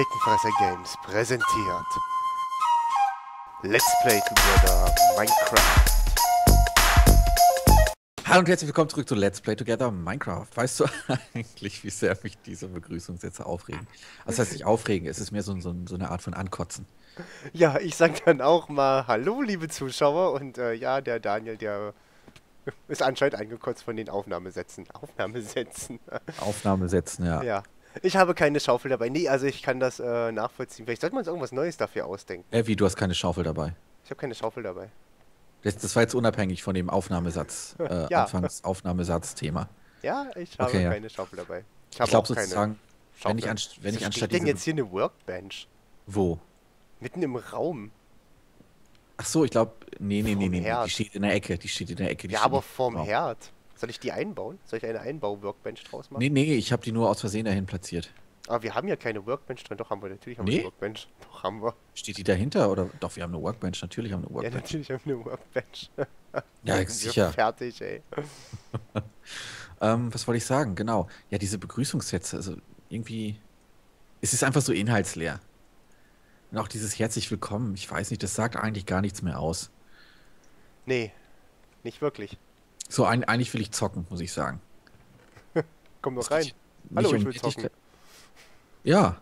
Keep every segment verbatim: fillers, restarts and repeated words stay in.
Backenfresser Games präsentiert Let's Play Together Minecraft. Hallo und herzlich willkommen zurück zu Let's Play Together Minecraft. Weißt du eigentlich, wie sehr mich diese Begrüßungssätze aufregen? Das heißt nicht aufregen, es ist mehr so, so, so eine Art von Ankotzen. Ja, ich sag dann auch mal Hallo, liebe Zuschauer. Und äh, ja, der Daniel, der ist anscheinend angekotzt von den Aufnahmesätzen. Aufnahmesätzen. Aufnahme setzen, ja. Ja. Ich habe keine Schaufel dabei. Nee, also ich kann das äh, nachvollziehen. Vielleicht sollte man uns irgendwas Neues dafür ausdenken. Äh, wie, du hast keine Schaufel dabei? Ich habe keine Schaufel dabei. Das, das war jetzt unabhängig von dem Aufnahmesatz, äh, Ja. Anfangs-Aufnahmesatz-Thema. Ja, ich habe Okay, ja. keine Schaufel dabei. Ich Ich habe glaube auch keine sozusagen, wenn ich, Schaufel. anst wenn ich Wieso anstatt steht denn diese... jetzt hier eine Workbench? Wo? Mitten im Raum. Ach so, ich glaube, nee, nee, nee, Vorm nee, nee, Herd. die steht in der Ecke, die steht in der Ecke. Die Ja, steht aber nicht vorm im Raum. Herd. Soll ich die einbauen? Soll ich eine Einbau-Workbench draus machen? Nee, nee, ich habe die nur aus Versehen dahin platziert. Aber wir haben ja keine Workbench drin. Doch, haben wir. Natürlich haben wir Nee? eine Workbench. Doch, haben wir. Steht die dahinter? Oder doch, wir haben eine Workbench, natürlich haben wir eine Ja, Workbench. natürlich haben wir eine Workbench. Ja, Sind wir sicher. fertig, ey. Ähm, was wollte ich sagen? Genau. Ja, diese Begrüßungssätze, also irgendwie, es ist einfach so inhaltsleer. Und auch dieses herzlich willkommen, ich weiß nicht, das sagt eigentlich gar nichts mehr aus. Nee, nicht wirklich. So, ein, eigentlich will ich zocken, muss ich sagen. Komm doch Es rein. geht Hallo, nicht ich um will zocken. Nettigkeit. Ja,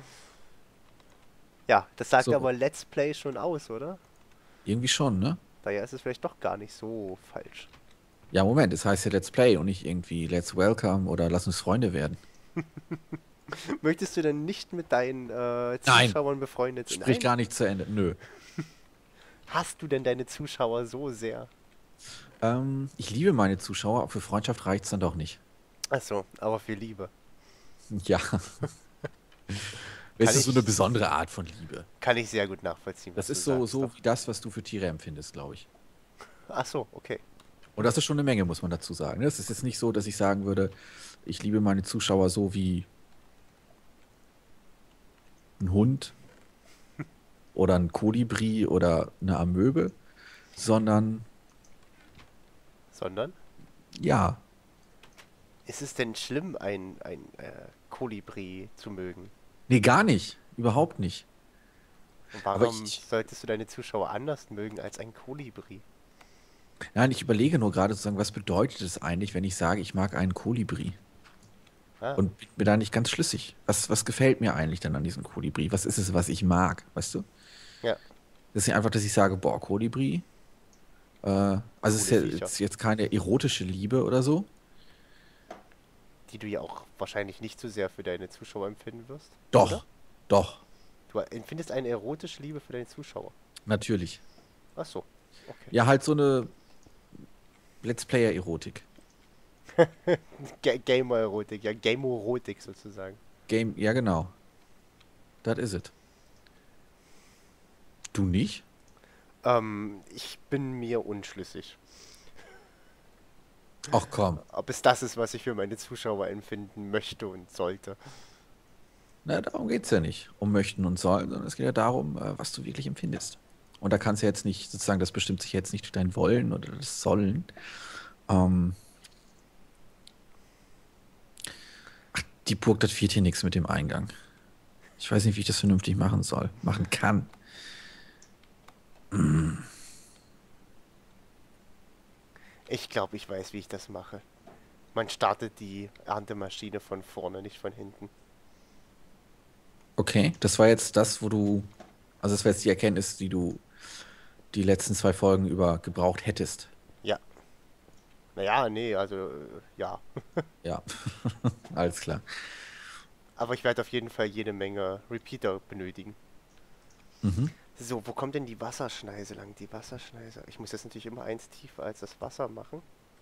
Ja, das sagt So. aber Let's Play schon aus, oder? irgendwie schon, ne? Daher ist es vielleicht doch gar nicht so falsch. Ja, Moment, es heißt ja Let's Play und nicht irgendwie Let's Welcome oder Lass uns Freunde werden. Möchtest du denn nicht mit deinen äh, Nein. Zuschauern befreundet sein? Sprich Nein. gar nicht zu Ende. Nö. Hast du denn deine Zuschauer so sehr? Ähm, ich liebe meine Zuschauer, aber für Freundschaft reicht es dann doch nicht. Achso, aber für Liebe. Ja. Es Kann ist so ich- eine besondere Art von Liebe. Kann ich sehr gut nachvollziehen. Das was ist du so, sagst, so doch. wie das, was du für Tiere empfindest, glaube ich. Ach so, okay. Und das ist schon eine Menge, muss man dazu sagen. Es ist jetzt nicht so, dass ich sagen würde, ich liebe meine Zuschauer so wie ein Hund oder ein Kolibri oder eine Amöbe, sondern Sondern? ja, Ist es denn schlimm, ein, ein äh, Kolibri zu mögen? nee, gar nicht. Überhaupt nicht. Und Aber warum ich- solltest du deine Zuschauer anders mögen als ein Kolibri? Nein, ich überlege nur gerade sozusagen, was bedeutet es eigentlich, wenn ich sage, ich mag einen Kolibri? Ah, Und bin mir da nicht ganz schlüssig. Was, was gefällt mir eigentlich denn an diesem Kolibri? Was ist es, was ich mag, weißt du? ja. Das ist nicht einfach, dass ich sage, boah, Kolibri. Äh, also es ist, ja, Coole Viecher. ist jetzt keine erotische Liebe oder so. Die du ja auch wahrscheinlich nicht so sehr für deine Zuschauer empfinden wirst. Doch, Oder? doch, Du empfindest eine erotische Liebe für deine Zuschauer. natürlich. Ach so, okay. Ja, halt so eine Let's Player-Erotik. Ga Gamer-Erotik, ja, Gamerotik sozusagen. Game, ja genau. Das is it. Du nicht? Ähm, ich bin mir unschlüssig, Ach komm. ob es das ist, was ich für meine Zuschauer empfinden möchte und sollte. Na, darum geht's ja nicht. Um möchten und sollen, sondern es geht ja darum, äh, was du wirklich empfindest. Und da kannst du jetzt nicht, sozusagen, das bestimmt sich jetzt nicht durch dein Wollen oder das Sollen. Ähm, ach, die Burg, das wird hier nichts mit dem Eingang. Ich weiß nicht, wie ich das vernünftig machen soll. Machen kann. Ich glaube, ich weiß, wie ich das mache. Man startet die Erntemaschine von vorne, nicht von hinten. Okay, das war jetzt das, wo du, also das war jetzt die Erkenntnis, die du die letzten zwei Folgen über gebraucht hättest. Ja. Naja, nee, also, äh, ja. Ja, alles klar. Aber ich werde auf jeden Fall jede Menge Repeater benötigen. Mhm. So, wo kommt denn die Wasserschneise lang? Die Wasserschneise. Ich muss das natürlich immer eins tiefer als das Wasser machen.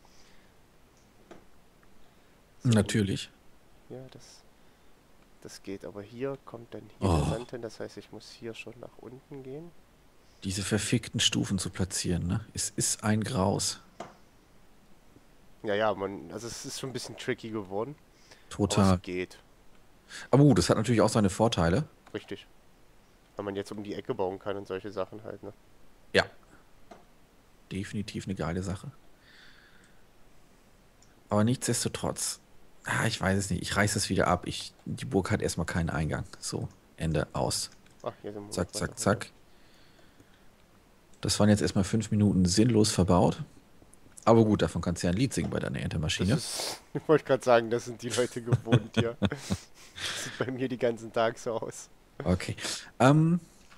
So, Natürlich. ja, das, das geht. Aber hier kommt dann hier Oh. der Sand hin. Das heißt, ich muss hier schon nach unten gehen. Diese verfickten Stufen zu platzieren, ne? Es ist ein Graus. Ja, ja, man, also es ist schon ein bisschen tricky geworden. Aber Total. es geht. Aber gut, das hat natürlich auch seine Vorteile. Richtig. Weil man jetzt um die Ecke bauen kann und solche Sachen halt, ne? Ja. Definitiv eine geile Sache. Aber nichtsdestotrotz, ah, ich weiß es nicht, ich reiß es wieder ab. Ich, die Burg hat erstmal keinen Eingang. So. Ende, aus. Ach, hier sind wir Zack, noch weiter zack, runter. zack. Das waren jetzt erstmal fünf Minuten sinnlos verbaut. Aber gut, davon kannst du ja ein Lied singen bei deiner Das Erntemaschine. ist, ich wollte gerade sagen, das sind die Leute gewohnt hier. Das sieht bei mir die ganzen Tag so aus. Okay. Ähm,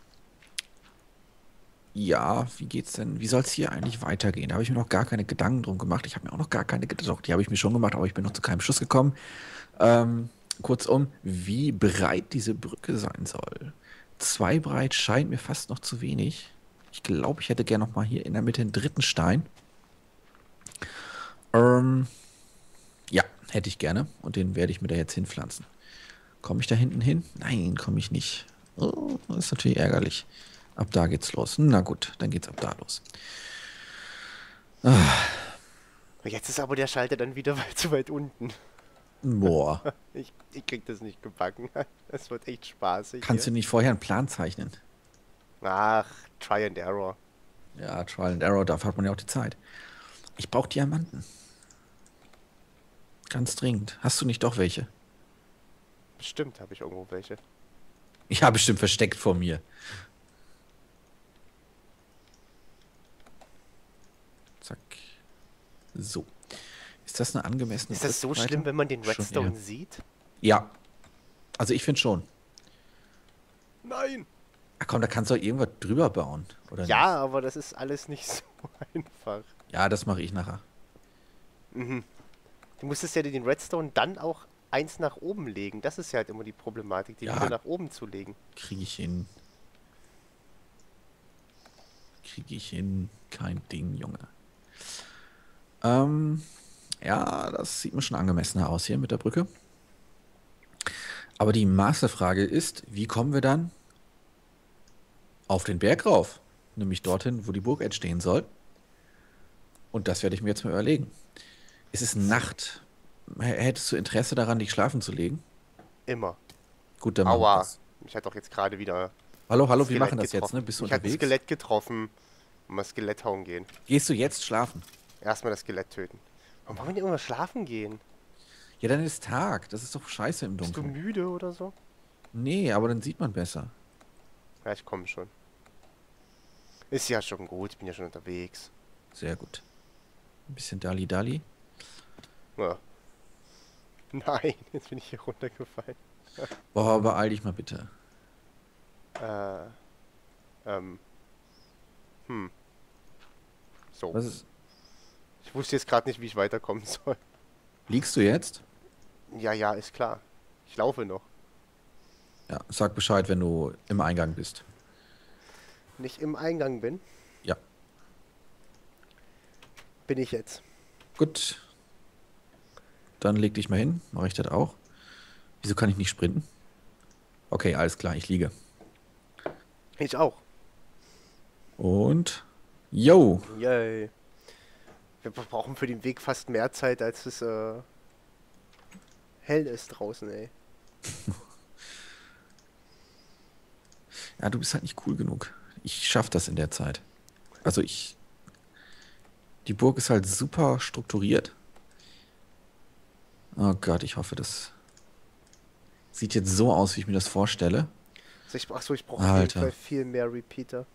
ja, wie geht's denn? Wie soll es hier eigentlich weitergehen? Da habe ich mir noch gar keine Gedanken drum gemacht. Ich habe mir auch noch gar keine Gedanken. Doch, die habe ich mir schon gemacht, aber ich bin noch zu keinem Schluss gekommen. Ähm, kurzum, wie breit diese Brücke sein soll. Zwei breit scheint mir fast noch zu wenig. Ich glaube, ich hätte gerne noch mal hier in der Mitte einen dritten Stein. Ähm, ja, hätte ich gerne. Und den werde ich mir da jetzt hinpflanzen. Komme ich da hinten hin? Nein, komme ich nicht. Oh, das ist natürlich ärgerlich. Ab da geht's los. Na gut, dann geht's ab da los. Jetzt ist aber der Schalter dann wieder weit zu weit unten. Boah. Ich, ich krieg das nicht gebacken. Das wird echt spaßig Kannst du hier. nicht vorher einen Plan zeichnen? Ach, Try and Error. Ja, Trial and Error, dafür hat man ja auch die Zeit. Ich brauche Diamanten. Ganz dringend. Hast du nicht doch welche? Bestimmt habe ich irgendwo welche. Ja, bestimmt versteckt vor mir. Zack. So. Ist das eine angemessene Ist das so Brückenbreite? schlimm, wenn man den Schon Redstone eher. sieht? Ja. Also ich finde schon. Nein! Ach komm, da kannst du doch irgendwas drüber bauen, oder nicht? Ja, aber das ist alles nicht so einfach. Ja, das mache ich nachher. Mhm. Du musstest ja den Redstone dann auch eins nach oben legen. Das ist ja halt immer die Problematik, die Ja. wieder nach oben zu legen. Kriege ich hin. Kriege ich hin. Kein Ding, Junge. Ähm, ja, das sieht mir schon angemessener aus hier mit der Brücke. Aber die Masterfrage ist, wie kommen wir dann auf den Berg rauf? Nämlich dorthin, wo die Burg entstehen soll. Und das werde ich mir jetzt mal überlegen. Es ist Nacht. H- Hättest du Interesse daran, dich schlafen zu legen? Immer. Gut, dann machen wir Aua. das. Ich hatte doch jetzt gerade wieder Hallo, ein hallo, wir Skelett machen das jetzt, getroffen. ne? Bist du Ich hatte ein unterwegs? Skelett getroffen. Mal Skelett hauen gehen. Gehst du jetzt schlafen? Erstmal das Skelett töten. Warum wollen wir denn immer schlafen gehen? Ja, dann ist Tag. Das ist doch scheiße im Bist du Dunkeln. müde oder so? Nee, aber dann sieht man besser. Ja, ich komme schon. Ist ja schon gut, ich bin ja schon unterwegs. Sehr gut. Ein bisschen Dali-Dali. Ja. Nein, jetzt bin ich hier runtergefallen. Boah, beeil dich mal bitte. Äh. Ähm. Hm. So. Was ist? Ich wusste jetzt gerade nicht, wie ich weiterkommen soll. Liegst du jetzt? Ja, ja, ist klar. Ich laufe noch. Ja, sag Bescheid, wenn du im Eingang bist. Wenn ich im Eingang bin, Ja. bin ich jetzt. Gut. Dann leg dich mal hin. Mache ich das auch. Wieso kann ich nicht sprinten? Okay, alles klar, ich liege. Ich auch. Und. Yo! Yay. Wir brauchen für den Weg fast mehr Zeit, als es äh, hell ist draußen, ey. Ja, du bist halt nicht cool genug. Ich schaff das in der Zeit. Also ich. Die Burg ist halt super strukturiert. Oh Gott, ich hoffe, das sieht jetzt so aus, wie ich mir das vorstelle. Also ich, achso, ich brauche auf jeden Alter. Fall viel mehr Repeater.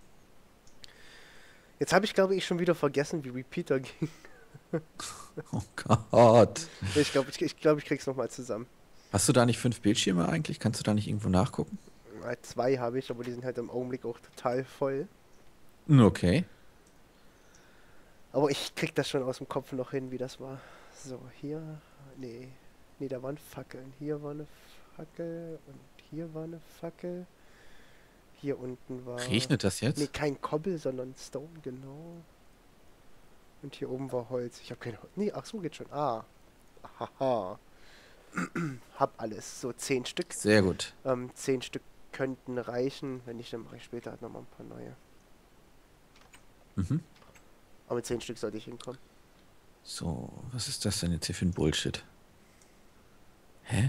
Jetzt habe ich, glaube ich, schon wieder vergessen, wie Repeater ging. Oh Gott. Ich glaube, ich, ich, glaub, ich krieg's nochmal zusammen. Hast du da nicht fünf Bildschirme eigentlich? Kannst du da nicht irgendwo nachgucken? Äh, Zwei habe ich, aber die sind halt im Augenblick auch total voll. Hm, okay. Aber ich krieg das schon aus dem Kopf noch hin, wie das war. So, hier. Nee. Nee, da waren Fackeln. Hier war eine Fackel und hier war eine Fackel. Hier unten war. Regnet das jetzt? Nee, kein Kobbel, sondern Stone, genau. Und hier oben war Holz. Ich habe keine Holz. Nee, ach so geht schon. Ah. Haha. Hab alles. So zehn Stück. Sehr gut. Ähm, zehn Stück könnten reichen. Wenn nicht, dann mache ich später halt nochmal ein paar neue. Mhm. Aber mit zehn Stück sollte ich hinkommen. So, was ist das denn jetzt hier für ein Bullshit? Hä?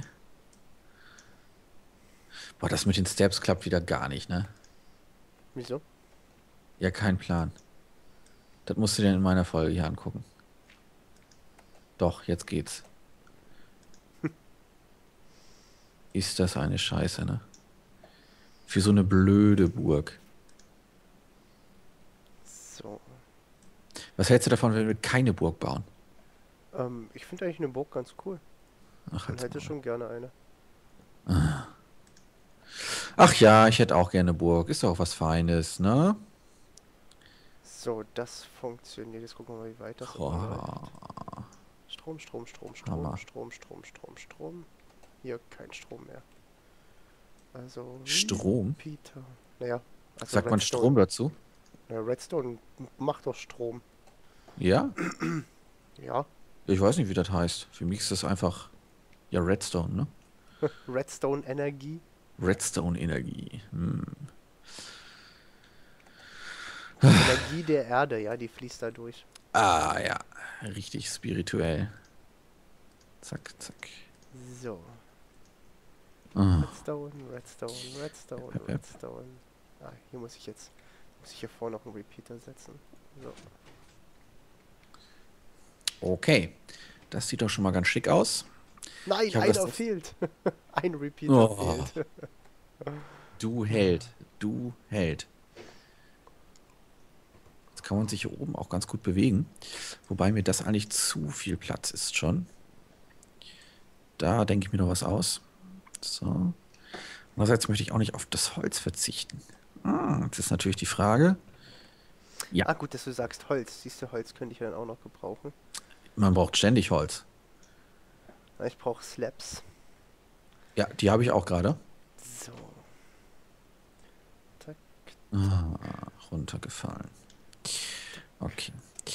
Boah, das mit den Steps klappt wieder gar nicht, ne? Wieso? Ja, kein Plan. Das musst du dir in meiner Folge hier angucken. Doch, jetzt geht's. Ist das eine Scheiße, ne? Für so eine blöde Burg. So. Was hältst du davon, wenn wir keine Burg bauen? Ähm, ich finde eigentlich eine Burg ganz cool. Ach, Und halt's hätte Maul. schon gerne eine. Ach ja, ich hätte auch gerne Burg. Ist doch auch was Feines, ne? So, das funktioniert. Jetzt gucken wir mal, wie weit das immer läuft. Oh, Strom, Strom, Strom, Strom, Hammer. Strom, Strom, Strom, Strom. Hier kein Strom mehr. Also, Strom? Peter. Naja, also Sagt man Redstone. Strom dazu? Na, Redstone macht doch Strom. Ja? Ja, Ich weiß nicht, wie das heißt. Für mich ist das einfach, ja, Redstone, ne? Redstone-Energie. Redstone-Energie. Hm. Energie der Erde, ja, die fließt da durch. Ah, ja. Richtig spirituell. Zack, zack. So, Ah, Redstone, Redstone, Redstone, Yep, yep, yep. Redstone. Ah, hier muss ich jetzt, muss ich hier vorne noch einen Repeater setzen. So. okay. Das sieht doch schon mal ganz schick aus. Nein, Ich habe einer das. fehlt. Ein Repeater Oh, fehlt. du Held. Du Held. Jetzt kann man sich hier oben auch ganz gut bewegen. Wobei mir das eigentlich zu viel Platz ist schon. Da denke ich mir noch was aus. So. Andererseits möchte ich auch nicht auf das Holz verzichten. Ah, jetzt ist natürlich die Frage. Ja, Ah, gut, dass du sagst Holz. Siehst du, Holz könnte ich ja dann auch noch gebrauchen. man braucht ständig Holz. Na, ich brauche Slabs. Ja, die habe ich auch gerade. So. Tack. Ah, runtergefallen. Okay.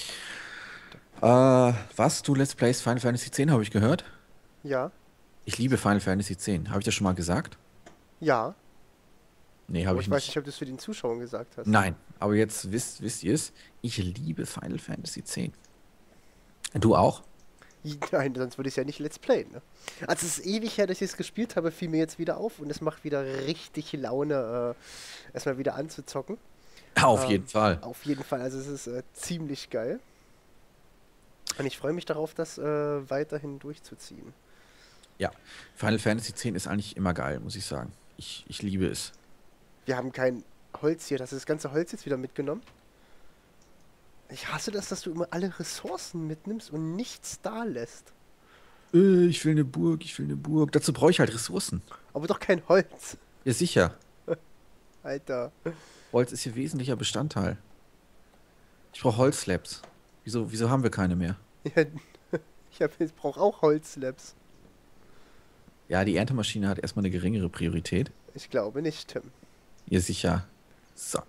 Äh, was? Du Let's Plays Final Fantasy X, habe ich gehört? Ja, Ich liebe Final Fantasy X. Habe ich das schon mal gesagt? ja. Nee, Aber habe ich ich weiß nicht. nicht, ob du es für den Zuschauern gesagt hast. Nein, aber jetzt wisst, wisst ihr es. Ich liebe Final Fantasy X. Du auch? Nein, sonst würde ich es ja nicht Let's Playen, ne? Also es ist ewig her, dass ich es gespielt habe, fiel mir jetzt wieder auf und es macht wieder richtig Laune, äh, erstmal wieder anzuzocken. Auf Ähm, jeden Fall. Auf jeden Fall, also es ist äh, ziemlich geil. Und ich freue mich darauf, das äh, weiterhin durchzuziehen. Ja, Final Fantasy X ist eigentlich immer geil, muss ich sagen. Ich, ich liebe es. Wir haben kein Holz hier, das ist das ganze Holz jetzt wieder mitgenommen. Ich hasse das, dass du immer alle Ressourcen mitnimmst und nichts da lässt. Äh, ich will eine Burg, ich will eine Burg. Dazu brauche ich halt Ressourcen. Aber doch kein Holz. Ja, sicher. Alter. Holz ist hier wesentlicher Bestandteil. Ich brauche Holzslabs. Wieso, wieso haben wir keine mehr? Ja, ich, hab- ich brauche auch Holzslabs. Ja, die Erntemaschine hat erstmal eine geringere Priorität. Ich glaube nicht, Tim. Ja, sicher. So.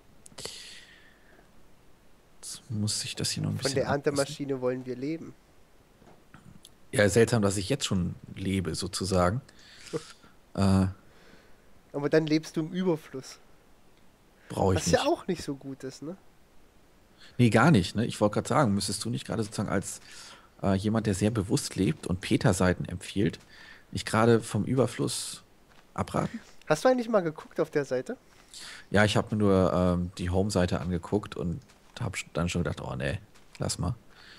Jetzt muss ich das hier noch ein Von bisschen der anpassen. Erntemaschine wollen wir leben. Ja, seltsam, dass ich jetzt schon lebe, sozusagen. Äh, Aber dann lebst du im Überfluss. brauche ich Was nicht. ja auch nicht so gut ist, ne? Nee, gar nicht, ne? Ich wollte gerade sagen, müsstest du nicht gerade sozusagen als äh, jemand, der sehr bewusst lebt und Peter-Seiten empfiehlt, nicht gerade vom Überfluss abraten? Hast du eigentlich mal geguckt auf der Seite? Ja, ich habe mir nur ähm, die Home-Seite angeguckt und habe dann schon gedacht, oh nee, lass mal.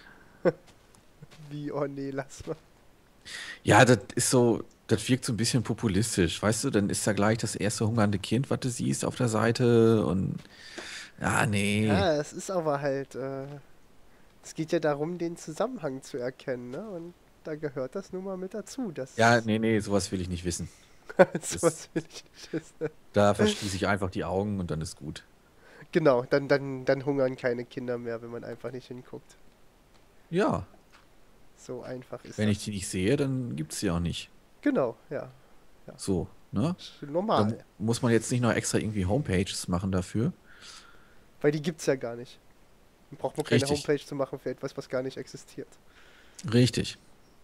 Wie, oh nee, lass mal. Ja, das ist so, das wirkt so ein bisschen populistisch, weißt du? Dann ist da gleich das erste hungernde Kind, was du siehst auf der Seite und ja, nee. Ja, es ist aber halt, äh, es geht ja darum, den Zusammenhang zu erkennen, ne? Und da gehört das nun mal mit dazu. Das Ja, nee, nee, sowas will ich nicht wissen. sowas will ich nicht wissen. Da verschließe ich einfach die Augen und dann ist gut. Genau, dann, dann, dann hungern keine Kinder mehr, wenn man einfach nicht hinguckt. Ja, So einfach ist wenn das. ich die nicht sehe, dann gibt es sie auch nicht. Genau, ja. So, ne? Ist Da normal. muss man jetzt nicht noch extra irgendwie Homepages machen dafür. Weil die gibt's ja gar nicht. Dann braucht man keine Richtig. Homepage zu machen für etwas, was gar nicht existiert. Richtig.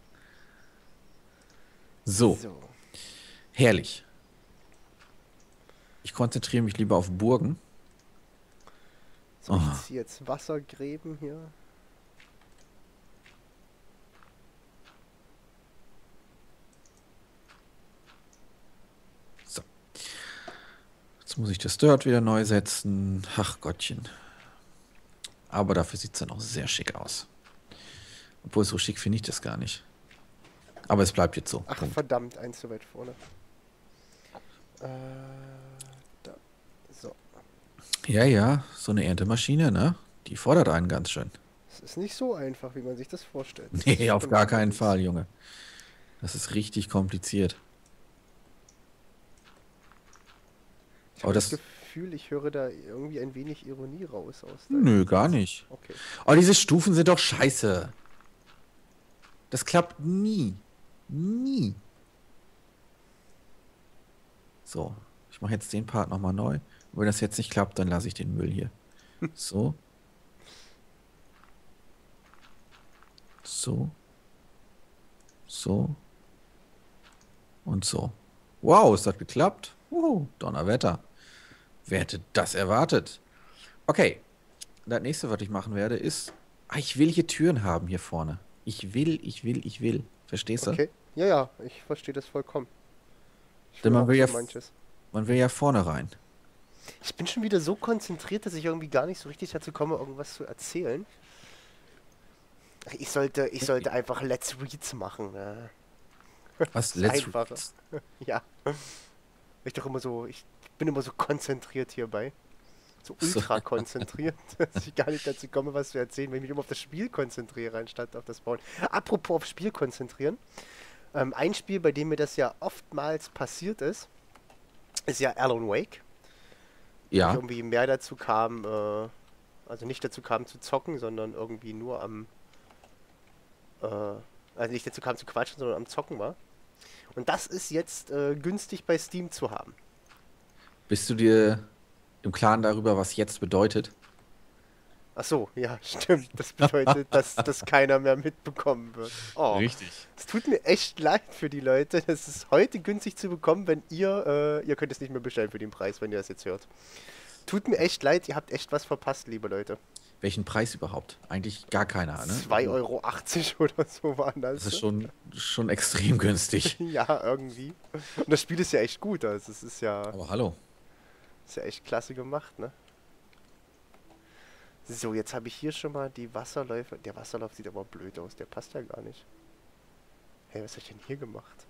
So, So. herrlich. Ich konzentriere mich lieber auf Burgen. So, Oh. ich ziehe jetzt Wassergräben hier. So. Jetzt muss ich das Dirt wieder neu setzen. Ach Gottchen. Aber dafür sieht es dann auch sehr schick aus. Obwohl, so schick finde ich das gar nicht. Aber es bleibt jetzt so. Ach, Punkt. verdammt, eins zu weit vorne. Äh, da. Ja, ja, so eine Erntemaschine, ne? Die fordert einen ganz schön. Es ist nicht so einfach, wie man sich das vorstellt. Das Nee, auf stimmt gar keinen allerdings. Fall, Junge. Das ist richtig kompliziert. Ich Aber habe das das, Gefühl, ich höre da irgendwie ein wenig Ironie raus aus nö, deinem gar Satz. nicht. Okay. Oh, diese Stufen sind doch scheiße. Das klappt nie. Nie. So, ich mache jetzt den Part nochmal neu. Und wenn das jetzt nicht klappt, dann lasse ich den Müll hier. So, so, so und so. Wow, es hat geklappt. Uhu, Donnerwetter. Wer hätte das erwartet? Okay, das nächste, was ich machen werde, ist, ah, ich will hier Türen haben hier vorne. Ich will, ich will, ich will. Verstehst du? Okay. Ja, ja, ich verstehe das vollkommen. Ich Denn will man auch will ja, so manches. man will ja vorne rein. Ich bin schon wieder so konzentriert, dass ich irgendwie gar nicht so richtig dazu komme, irgendwas zu erzählen. Ach, Ich sollte, ich sollte einfach Let's Reads machen. Ne? Was? Das ist Let's einfacher. read. Ja. Ich doch immer so, ich bin immer so konzentriert hierbei. So So. ultra konzentriert, dass ich gar nicht dazu komme, was zu erzählen, wenn ich mich immer auf das Spiel konzentriere, anstatt auf das Bauen. Apropos auf Spiel konzentrieren. Ähm, ein Spiel, bei dem mir das ja oftmals passiert ist, ist ja Alan Wake. Wo ich Ja, irgendwie mehr dazu kam, äh, also nicht dazu kam zu zocken, sondern irgendwie nur am, äh, also nicht dazu kam zu quatschen, sondern am Zocken war. Und das ist jetzt äh, günstig bei Steam zu haben. bist du dir im Klaren darüber, was jetzt bedeutet? Ach so, ja, stimmt. Das bedeutet, dass das keiner mehr mitbekommen wird. Oh, Richtig. es tut mir echt leid für die Leute. Das ist heute günstig zu bekommen, wenn ihr, äh, ihr könnt es nicht mehr bestellen für den Preis, wenn ihr das jetzt hört. Tut mir echt leid, ihr habt echt was verpasst, liebe Leute. Welchen Preis überhaupt? Eigentlich gar keiner, ne? zwei Also, Euro achtzig oder so waren das das. ist schon, schon extrem günstig. Ja, irgendwie. Und das Spiel ist ja echt gut, also es ist ja, Aber hallo. ist ja echt klasse gemacht, ne? So, jetzt habe ich hier schon mal die Wasserläufe. Der Wasserlauf sieht aber blöd aus, der passt ja gar nicht. Hey, was habe ich denn hier gemacht?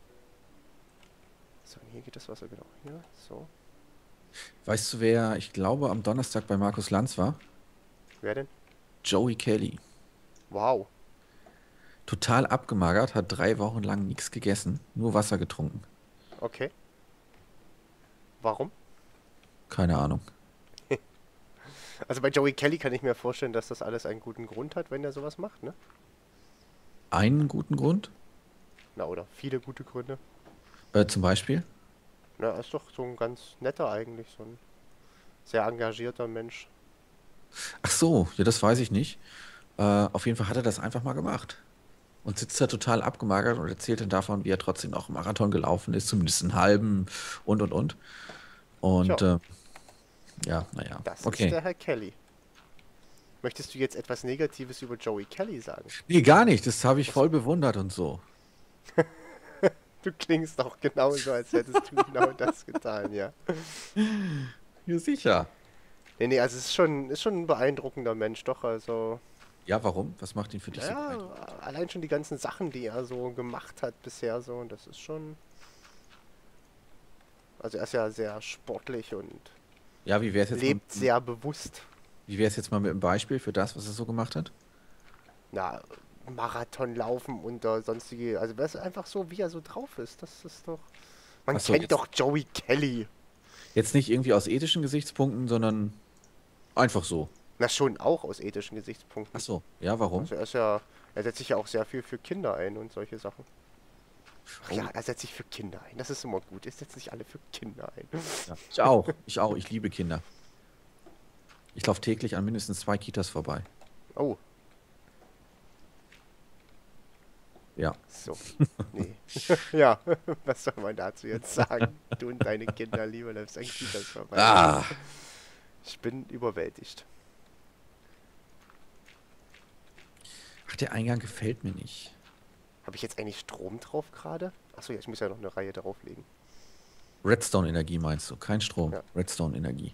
So, und hier geht das Wasser genau hier. So. Weißt du, wer, ich glaube, am Donnerstag bei Markus Lanz war? Wer denn? Joey Kelly. Wow. Total abgemagert, hat drei Wochen lang nichts gegessen, nur Wasser getrunken. Okay. Warum? Keine Ahnung. Also bei Joey Kelly kann ich mir vorstellen, dass das alles einen guten Grund hat, wenn er sowas macht, ne? Einen guten Grund? Na, oder viele gute Gründe. Äh, zum Beispiel? Na, er ist doch so ein ganz netter eigentlich, so ein sehr engagierter Mensch. Ach so, ja, das weiß ich nicht. Äh, auf jeden Fall hat er das einfach mal gemacht. Und sitzt da total abgemagert und erzählt dann davon, wie er trotzdem noch einen Marathon gelaufen ist, zumindest einen halben und und und. Und Tja, äh, ja, naja, das ist okay. der Herr Kelly. Möchtest du jetzt etwas Negatives über Joey Kelly sagen? Nee, gar nicht. Das habe ich Achso, voll bewundert und so. du klingst doch genauso, als hättest du genau das getan, ja. Ja, sicher. Nee, nee, also es ist schon, ist schon ein beeindruckender Mensch, doch, also, Ja, warum? Was macht ihn für dich so naja, beeindruckend? allein schon die ganzen Sachen, die er so gemacht hat bisher so, und das ist schon, also er ist ja sehr sportlich und Ja, wie wäre es jetzt mal, lebt sehr bewusst. wie wäre es jetzt mal mit einem Beispiel für das, was er so gemacht hat? Na, Marathon laufen und äh, sonstige, also das ist einfach so, wie er so drauf ist, das ist doch, man Ach so, kennt jetzt, doch Joey Kelly. jetzt nicht irgendwie aus ethischen Gesichtspunkten, sondern einfach so. Na, schon auch aus ethischen Ach Gesichtspunkten. so, ja, warum? Also er ist ja, er setzt sich ja auch sehr viel für Kinder ein und solche Sachen. Ach Oh, ja, er setzt sich für Kinder ein. Das ist immer gut. Er setzt sich alle für Kinder ein. ja. Ich auch, ich auch, ich liebe Kinder. Ich laufe täglich an mindestens zwei Kitas vorbei. Oh, Ja. so. Nee. Ja, was soll man dazu jetzt sagen? Du und deine Kinder, lieber läufst an Kitas vorbei. Ah, Ich bin überwältigt. ach, der Eingang gefällt mir nicht. Habe ich jetzt eigentlich Strom drauf gerade? Achso, ja, ich muss ja noch eine Reihe drauflegen. Redstone-Energie meinst du? Kein Strom. Ja. Redstone-Energie.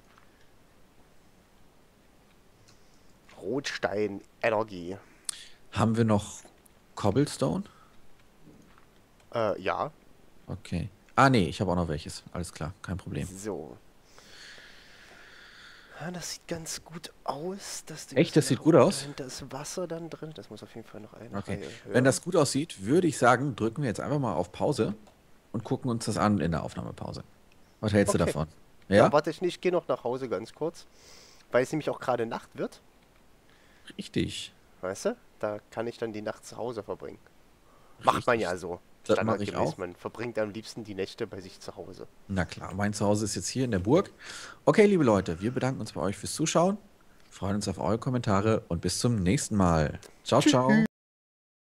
Rotstein, Energie. Haben wir noch Cobblestone? Äh, ja. Okay. Ah, nee, ich habe auch noch welches. Alles klar, kein Problem. So. Ja, das sieht ganz gut aus. Das Ding Echt, ist das da sieht gut hoch, aus? dahinter ist Wasser dann drin. Das muss auf jeden Fall noch eine Okay. Reihe Wenn höher. das gut aussieht, würde ich sagen, drücken wir jetzt einfach mal auf Pause und gucken uns das an in der Aufnahmepause. Was hältst du Okay. davon? Ja, Ja? warte, ich nicht. Ich gehe noch nach Hause ganz kurz. Weil es nämlich auch gerade Nacht wird. Richtig. Weißt du? Da kann ich dann die Nacht zu Hause verbringen. Macht man Richtig. ja so. Das mache ich Standardgemäß. auch. Man verbringt am liebsten die Nächte bei sich zu Hause. Na klar, mein Zuhause ist jetzt hier in der Burg. Okay, liebe Leute, wir bedanken uns bei euch fürs Zuschauen, freuen uns auf eure Kommentare und bis zum nächsten Mal. Ciao, ciao.